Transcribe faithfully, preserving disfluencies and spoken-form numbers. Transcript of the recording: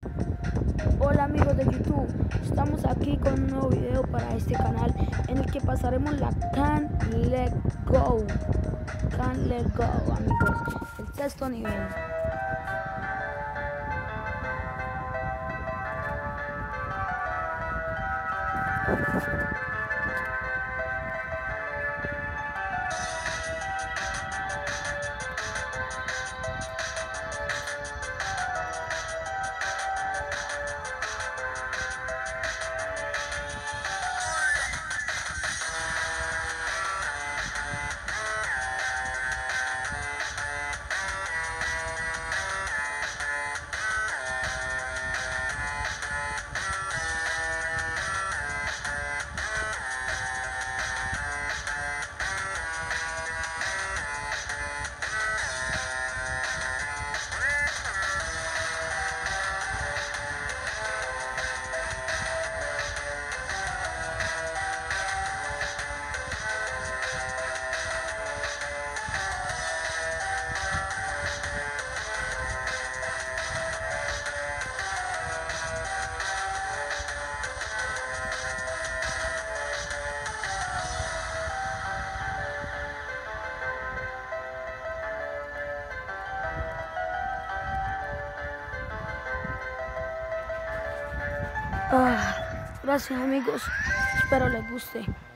Hola amigos de YouTube, estamos aquí con un nuevo video para este canal en el que pasaremos la Can't Let Go, Can't Let Go amigos, el sexto nivel. Ah, gracias amigos, espero les guste.